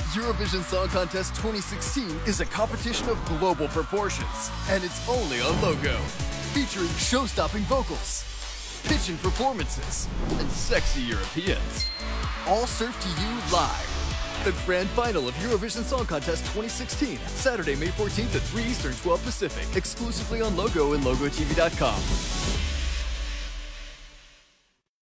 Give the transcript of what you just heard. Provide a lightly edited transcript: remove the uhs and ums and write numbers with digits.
Eurovision Song Contest 2016 is a competition of global proportions, and it's only on Logo. Featuring show-stopping vocals, pitching performances, and sexy Europeans. All served to you live. The grand final of Eurovision Song Contest 2016, Saturday, May 14th at 3 Eastern, 12 Pacific, exclusively on Logo and LogoTV.com.